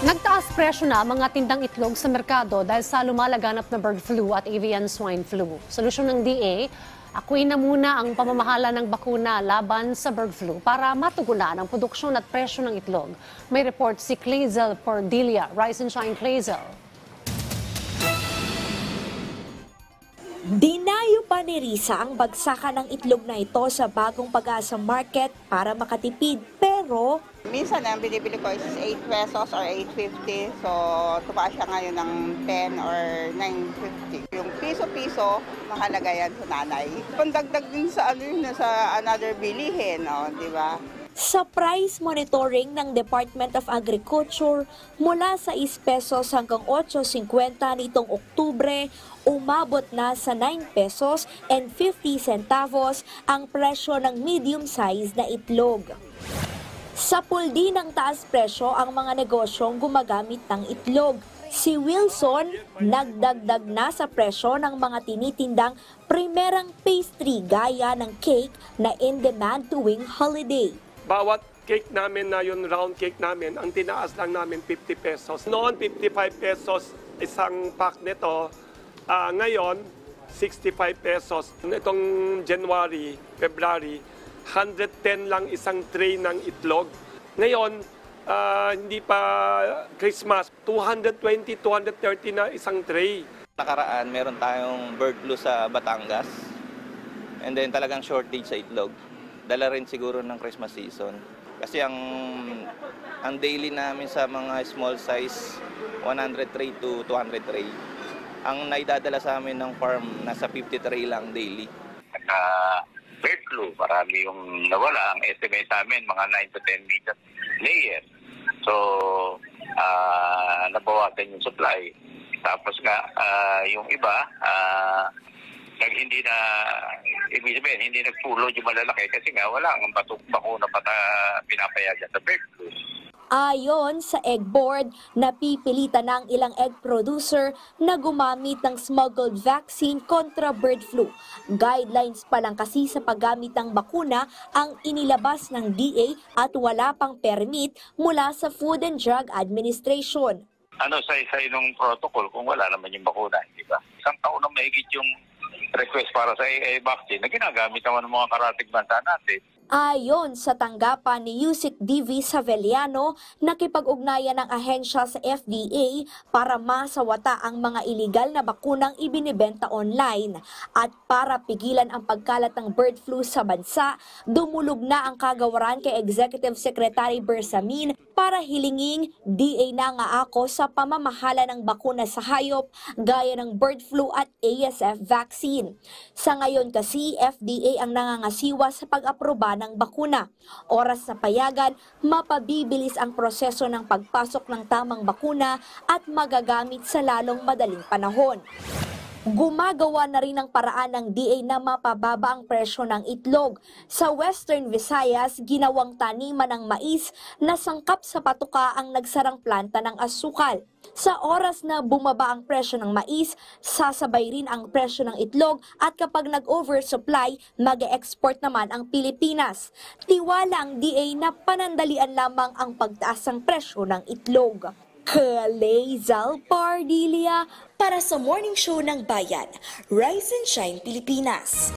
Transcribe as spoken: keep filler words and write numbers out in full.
Nagtaas presyo na ang mga tindang itlog sa merkado dahil sa lumalaganap na bird flu at avian swine flu. Solusyon ng D A, akuin na muna ang pamamahala ng bakuna laban sa bird flu para matugunan ang produksyon at presyo ng itlog. May report si Clazel Pordilia. Rise and shine, Clazel. Dinayo pa ni Risa ang bagsakan ng itlog na ito sa bagong Pag-asa Market para makatipid. Pero minsan ang binibili ko is eight pesos or eight fifty. So tumaas siya ngayon ng ten or nine fifty. Yung piso-piso, mahalaga yan sa nanay. Pandagdag din sa ano yun, sa another bilihin, oh, di ba? Sa price monitoring ng Department of Agriculture, mula sais pesos hanggang eight fifty nitong Oktubre, umabot na sa nine pesos and fifty centavos ang presyo ng medium size na itlog. Sa puldi ng taas presyo ang mga negosyong gumagamit ng itlog. Si Wilson, nagdagdag na sa presyo ng mga tinitindang primerang pastry gaya ng cake na in demand tuwing holiday. Bawat cake namin na yung round cake namin, ang tinaas lang namin fifty pesos. Noon, fifty-five pesos isang pack nito. Uh, ngayon, sixty-five pesos. Itong January, February, one hundred ten lang isang tray ng itlog. Ngayon, uh, hindi pa Christmas, two hundred twenty, two hundred thirty na isang tray. Nakaraan, meron tayong bird flu sa Batangas. And then talagang shortage sa itlog. Dala rin siguro ng Christmas season. Kasi ang ang daily namin sa mga small size, one hundred tray to two hundred tray. Ang naidadala sa amin ng farm, nasa fifty tray lang daily. Sa bird flu, marami yung nawala. Ang estimate namin, mga nine to ten million layer. So, uh, nabawasan yung supply. Tapos nga, uh, yung iba, uh, nag hindi na, ibig sabihin, hindi nagpulod yung malalaki kasi nga wala ang batok bakuna pa na pinapayagan sa bird flu. Ayon sa Egg Board, napipilitan ng ilang egg producer na gumamit ng smuggled vaccine kontra bird flu. Guidelines pa lang kasi sa paggamit ng bakuna ang inilabas ng D A at wala pang permit mula sa Food and Drug Administration. Ano sa-isay nung protocol kung wala naman yung bakuna, di ba? Isang taon na mahigit yung request para sa A A vaccine na ginagamit naman ng mga karatig bansa natin. Ayon sa tanggapan ni Yusik D V Saveliano, nakipag-ugnayan ng ahensya sa F D A para masawata ang mga iligal na bakunang ibinibenta online. At para pigilan ang pagkalat ng bird flu sa bansa, dumulog na ang kagawaran kay Executive Secretary Bersamin para hilinging D A na nga ako sa pamamahala ng bakuna sa hayop gaya ng bird flu at A S F vaccine. Sa ngayon kasi, F D A ang nangangasiwa sa pag-aproba ng bakuna. Oras na payagan, mapabibilis ang proseso ng pagpasok ng tamang bakuna at magagamit sa lalong madaling panahon. Gumagawa na rin ng paraan ng D A na mapababa ang presyo ng itlog. Sa Western Visayas, ginawang taniman ng mais na sangkap sa patuka ang nagsarang planta ng asukal. Sa oras na bumaba ang presyo ng mais, sasabay rin ang presyo ng itlog at kapag nag-oversupply, mag-export naman ang Pilipinas. Tiwala ang D A na panandalian lamang ang pagtaas ng presyo ng itlog. Clazel Pordilia para sa Morning Show ng Bayan, Rise and Shine Pilipinas.